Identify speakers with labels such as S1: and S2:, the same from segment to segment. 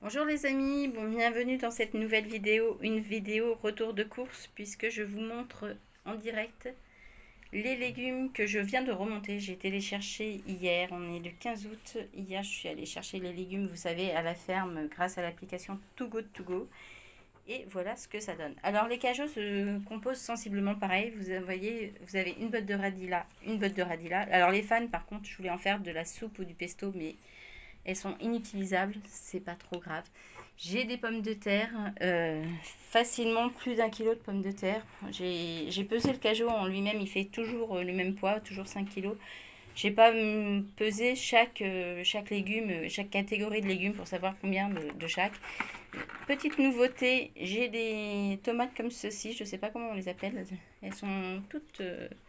S1: Bonjour les amis, bienvenue dans cette nouvelle vidéo, une vidéo retour de course puisque je vous montre en direct les légumes que je viens de remonter. J'ai été les chercher hier, on est le 15 août, hier je suis allée chercher les légumes, vous savez, à la ferme grâce à l'application Too Good To Go. Et voilà ce que ça donne. Alors les cajots se composent sensiblement pareil, vous voyez, vous avez une botte de radis là, une botte de radis là. Alors les fans par contre, je voulais en faire de la soupe ou du pesto, mais elles sont inutilisables, c'est pas trop grave. J'ai des pommes de terre, facilement plus d'1 kilo de pommes de terre. J'ai pesé le cajot en lui-même, il fait toujours le même poids, toujours 5 kilos. J'ai pas pesé chaque légume, chaque catégorie de légumes pour savoir combien de chaque. Petite nouveauté, j'ai des tomates comme ceci, je sais pas comment on les appelle. Elles sont toutes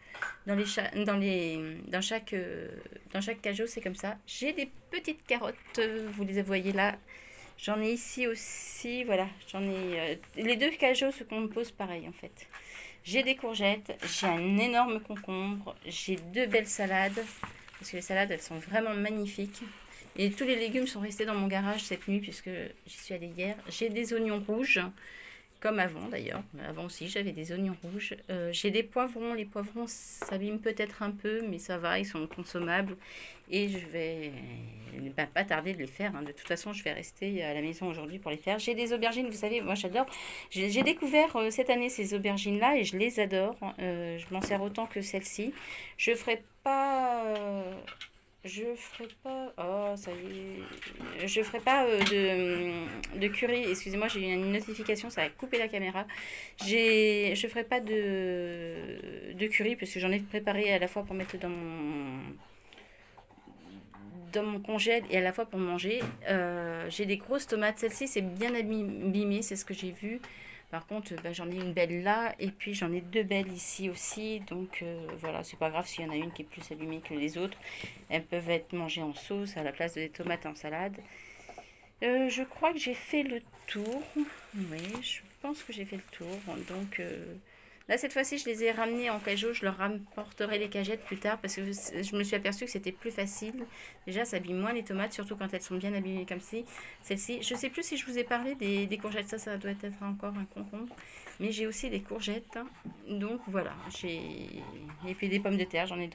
S1: dans chaque cajot, c'est comme ça. J'ai des petites carottes, vous les voyez là. J'en ai ici aussi, voilà. J'en ai. Les deux cajots se composent pareil en fait. J'ai des courgettes, j'ai un énorme concombre, j'ai deux belles salades. Parce que les salades, elles sont vraiment magnifiques. Et tous les légumes sont restés dans mon garage cette nuit puisque j'y suis allée hier. J'ai des oignons rouges, comme avant d'ailleurs. Avant aussi, j'avais des oignons rouges. J'ai des poivrons. Les poivrons s'abîment peut-être un peu, mais ça va, ils sont consommables. Et je vais pas tarder de les faire. De toute façon, je vais rester à la maison aujourd'hui pour les faire. J'ai des aubergines, vous savez, moi j'adore. J'ai découvert cette année ces aubergines-là et je les adore. Je m'en sers autant que celle-ci. Je ferai pas... je ferai pas... Oh, ça y est. Je ferai pas de curry. Excusez-moi, j'ai eu une notification, ça a coupé la caméra. Je ferai pas de curry parce que j'en ai préparé à la fois pour mettre dans mon congèle et à la fois pour manger. J'ai des grosses tomates. Celle-ci, c'est bien abîmé, c'est ce que j'ai vu. Par contre, j'en ai une belle là et puis j'en ai deux belles ici aussi. Donc voilà, c'est pas grave s'il y en a une qui est plus abîmée que les autres. Elles peuvent être mangées en sauce à la place des tomates en salade. Je crois que j'ai fait le tour. Oui, je pense que j'ai fait le tour. Donc là, cette fois-ci, je les ai ramenés en cajot. Je leur rapporterai les cagettes plus tard parce que je me suis aperçue que c'était plus facile. Déjà, ça abîme moins les tomates, surtout quand elles sont bien abîmées comme celle-ci. Je ne sais plus si je vous ai parlé des courgettes. Ça doit être encore un concombre. Mais j'ai aussi des courgettes. Donc voilà. Et puis des pommes de terre. J'en ai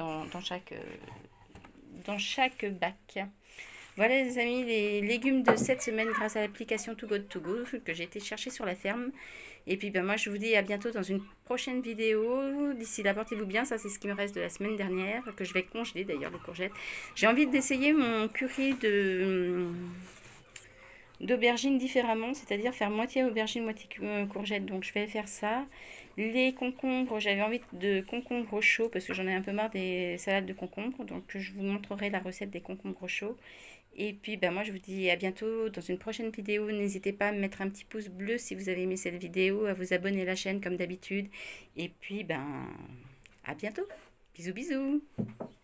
S1: dans chaque bac. Voilà les amis, les légumes de cette semaine grâce à l'application Too Good To Go que j'ai été chercher sur la ferme. Et puis moi je vous dis à bientôt dans une prochaine vidéo. D'ici là, portez-vous bien, ça c'est ce qui me reste de la semaine dernière, que je vais congeler d'ailleurs les courgettes. J'ai envie d'essayer mon curry d'aubergine différemment, c'est-à-dire faire moitié aubergine, moitié courgette. Donc je vais faire ça. Les concombres, j'avais envie de concombres chauds parce que j'en ai un peu marre des salades de concombres. Donc je vous montrerai la recette des concombres chauds. Et puis moi je vous dis à bientôt dans une prochaine vidéo. N'hésitez pas à me mettre un petit pouce bleu si vous avez aimé cette vidéo, à vous abonner à la chaîne comme d'habitude. Et puis à bientôt. Bisous bisous.